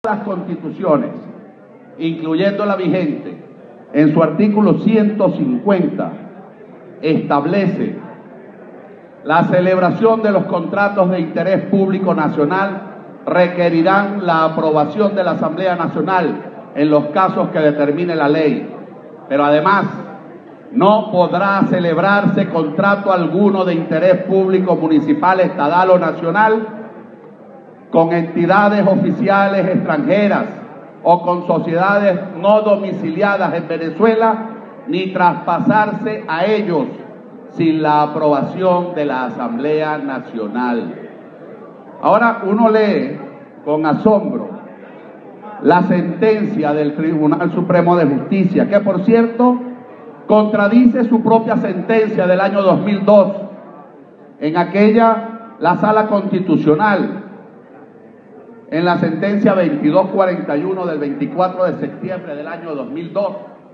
Las constituciones, incluyendo la vigente, en su artículo 150, establece la celebración de los contratos de interés público nacional requerirán la aprobación de la Asamblea Nacional en los casos que determine la ley, pero además no podrá celebrarse contrato alguno de interés público municipal, estatal o nacional con entidades oficiales extranjeras o con sociedades no domiciliadas en Venezuela, ni traspasarse a ellos sin la aprobación de la Asamblea Nacional. Ahora uno lee con asombro la sentencia del Tribunal Supremo de Justicia, que por cierto contradice su propia sentencia del año 2002. En aquella, la Sala Constitucional, en la sentencia 2241 del 24 de septiembre del año 2002,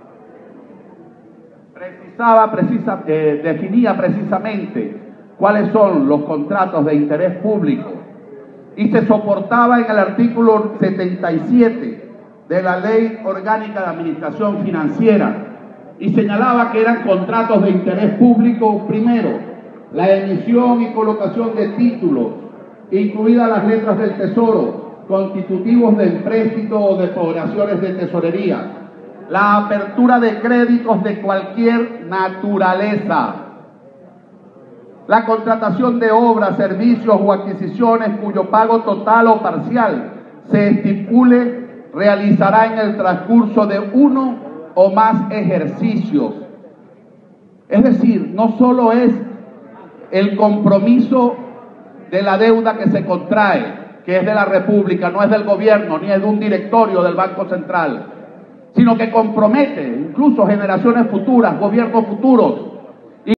definía precisamente cuáles son los contratos de interés público y se soportaba en el artículo 77 de la Ley Orgánica de Administración Financiera y señalaba que eran contratos de interés público, primero, la emisión y colocación de títulos, incluidas las letras del Tesoro, constitutivos de empréstito o de operaciones de tesorería, la apertura de créditos de cualquier naturaleza, la contratación de obras, servicios o adquisiciones cuyo pago total o parcial se estipule realizará en el transcurso de uno o más ejercicios. Es decir, no solo es el compromiso de la deuda que se contrae, que es de la República, no es del gobierno, ni es de un directorio del Banco Central, sino que compromete incluso generaciones futuras, gobiernos futuros,